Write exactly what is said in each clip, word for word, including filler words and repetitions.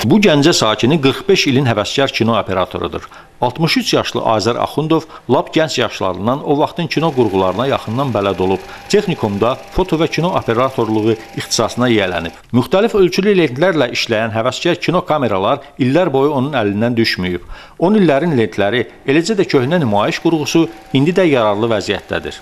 Bu Gəncə sakini qırx beş ilin həvəskar kino operatorudur. altmış üç yaşlı Azər Axundov lap gənc yaşlarından o vaxtın kino qurğularına yaxından bələd olub. Texnikumda foto və kino operatorluğu ixtisasına yiyələnib. Müxtəlif ölçülü lentlərlə işləyən həvəskar kino kameralar illər boyu onun əlindən düşməyib. on illərin lentləri, eləcə də köhnə nümayiş qurğusu indi də yararlı vəziyyətdədir.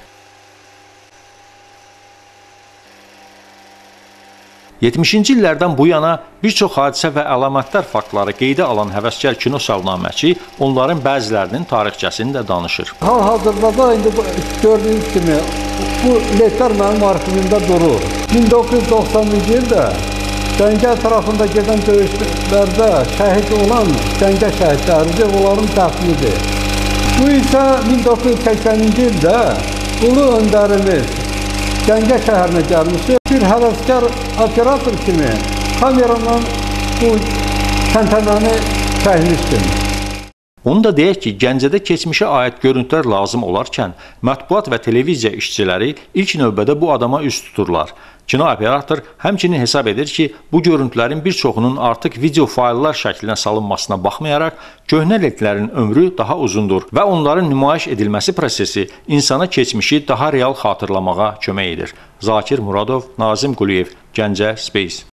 yetmişinci illərdən bu yana bir çox hadisə və əlamətdar faktları qeydə alan həvəskar kino salnaməçi onların bəzilərinin tarixçəsini də danışır. Hal-hazırda da indi gördüyünüz kimi bu lentlər mənim arxivimdə durur. min doqquz yüz doxsanıncı ildə Gəncə ətrafında gedən döyüşlərdə şəhid olan Gəncə şəhidləridir, onların dəfnidir. Bu isə min doqquz yüz səksəninci ildə ulu öndərimiz Gəncə şəhərinə gəlmişdir. Bir həvəskar operator kimi kameranın bu təntənəni çəkmişdim. Onu da deyək ki, Gəncədə keçmişə aid görüntülər lazım olarkən, mətbuat və televiziya işçiləri ilk növbədə bu adama üz tuturlar. Kino operator həmçinin hesab edir ki, bu görüntülərin bir çoxunun artıq video fayllar şəklinə salınmasına baxmayaraq, köhnə lentlərin ömrü daha uzundur və onların nümayiş edilməsi prosesi insana keçmişi daha real xatırlamağa kömək edir. Zakir Muradov, Nazim Quliyev, Gəncə Space.